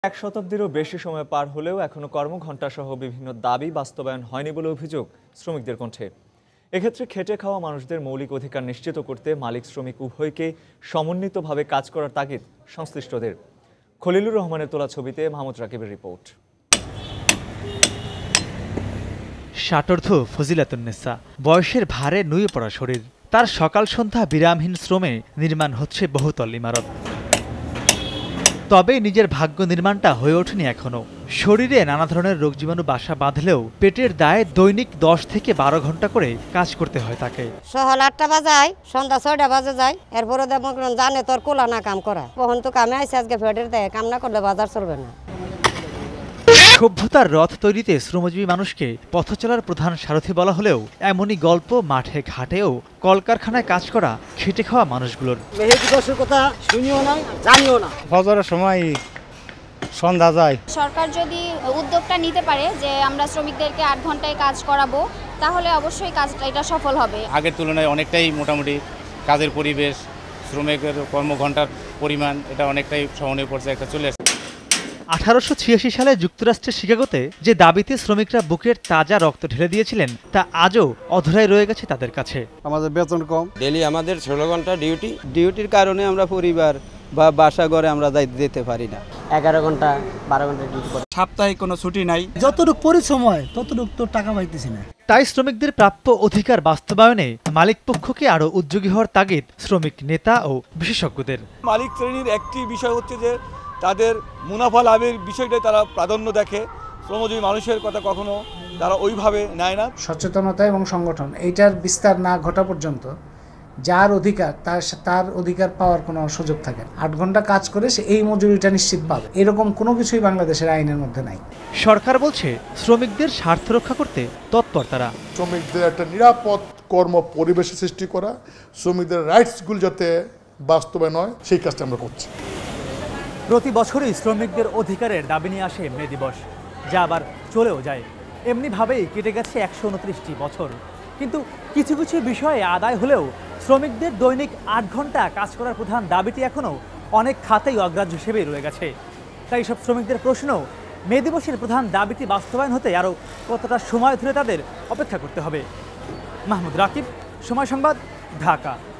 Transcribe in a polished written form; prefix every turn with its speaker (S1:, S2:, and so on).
S1: এক শতাব্দীরও বেশি সময় পার হলেও এখনো কর্মঘণ্টা সহ বিভিন্ন দাবি বাস্তবায়ন হয়নি বলে অভিযোগ শ্রমিকদের কণ্ঠে। এক্ষেত্রে খেটে খাওয়া মানুষদের মৌলিক অধিকার নিশ্চিত করতে মালিক শ্রমিক উভয়কে সমন্বিতভাবে কাজ করার তাগিদ সংশ্লিষ্টদের। খলিলুর রহমানের তোলা ছবিতে মাহমুদ রাকিবের রিপোর্ট।
S2: ষাটোর্ধ ফজিলাতুন্নেসা, বয়সের ভারে নুয়ে পড়া শরীর, তার সকাল সন্ধ্যা বিরামহীন শ্রমে নির্মাণ হচ্ছে বহুতল ইমারত। তবে নিজের ভাগ্য নির্মাণটা হয়ে ওঠেনি এখনো। শরীরে নানা ধরনের রোগ জীবাণু বাসা বাঁধলেও পেটের দায়ে দৈনিক 10 থেকে 12 ঘন্টা করে কাজ করতে হয় তাকে।
S3: সকাল 8টা বাজায়, সন্ধ্যা 6টা বাজে যায়। এরপরে জানে তোর কোলা না কাম করা, কখন তো কামে আইসে আজকে পেটের দায়ে কাম না করলে বাজার চলবে না।
S2: সভ্যতার রথ তৈরিতে শ্রমজীবী মানুষকে পথ চলার প্রধান সারথি বলা হলেও এমনই গল্প মাঠে ঘাটেও কলকারখানায় কাজ করা খেটে খাওয়া মানুষগুলোর।
S3: কথা শুনিও না, জানিও না।
S4: ফজরের সময় সন্ধ্যা যায়।
S5: সরকার যদি উদ্যোগটা নিতে পারে যে আমরা শ্রমিকদেরকে 8 ঘন্টায় কাজ করাবো, তাহলে অবশ্যই কাজটা এটা সফল হবে। আগের
S4: তুলনায় অনেকটাই মোটামুটি কাজের পরিবেশ, শ্রমিকের কর্মঘণ্টার পরিমাণ এটা অনেকটাই সহনীয় পর্যায়ে একটা চলে আসে।
S2: 1886 সালে যুক্তরাষ্ট্রের শিকাগোতে যে দাবিতে শ্রমিকরা বুকের তাজা রক্ত ঢেলে দিয়েছিলেন তা আজও অধরাই রয়ে গেছে তাদের কাছে।
S6: আমাদের বেতন কম, ডেইলি আমাদের 16 ঘন্টা ডিউটির কারণে আমরা পরিবার বা বাসা ঘরে আমরা যেতে পারি না।
S3: 11 ঘন্টা 12 ঘন্টা ডিউটি করে,
S6: সাপ্তাহিক কোনো ছুটি নাই।
S7: যতটুকু পরিশ্রম হয় ততটুকু তো টাকা পাইতেছি না।
S2: তাই শ্রমিকদের প্রাপ্য অধিকার বাস্তবায়নে মালিকপক্ষকে আরও উদ্যোগী হওয়ার তাগিদ শ্রমিক নেতা ও বিশেষজ্ঞদের।
S8: মালিক শ্রেণীর একটি বিষয় হচ্ছে যে তাদের মুনাফা লাভের বিষয়টাই তারা প্রাধান্য দেখে, শ্রমজীবী মানুষের কথা কখনো তারা ওইভাবে নেয় না।
S7: সচেতনতা এবং সংগঠন এইটার বিস্তার না ঘটা পর্যন্ত যার অধিকার তার অধিকার পাওয়ার কোনো সুযোগ থাকে না। 8 ঘন্টা কাজ করে সে এই মজুরিটা নিশ্চিত পাবে, এরকম কোনো কিছুই বাংলাদেশের আইনের মধ্যে নাই।
S2: সরকার বলছে শ্রমিকদের স্বার্থ রক্ষা করতে তৎপর তারা।
S9: শ্রমিকদের একটা নিরাপদ কর্ম পরিবেশ সৃষ্টি করা, শ্রমিকদের রাইটসগুলো যাতে বাস্তবায়ন হয় সেই কাজটা আমরা করছি।
S2: প্রতি বছরই শ্রমিকদের অধিকারের দাবি নিয়ে আসে মে দিবস, যা আবার চলেও যায়। এমনিভাবেই কেটে গেছে 129টি বছর। কিন্তু কিছু কিছু বিষয়ে আদায় হলেও শ্রমিকদের দৈনিক 8 ঘন্টা কাজ করার প্রধান দাবিটি এখনও অনেক খাতেই অগ্রাহ্য হিসেবেই রয়ে গেছে। তাই সব শ্রমিকদের প্রশ্ন, মে দিবসের প্রধান দাবিটি বাস্তবায়ন হতে আরও কতটা সময় ধরে তাদের অপেক্ষা করতে হবে। মাহমুদ, রাকিব, সময় সংবাদ, ঢাকা।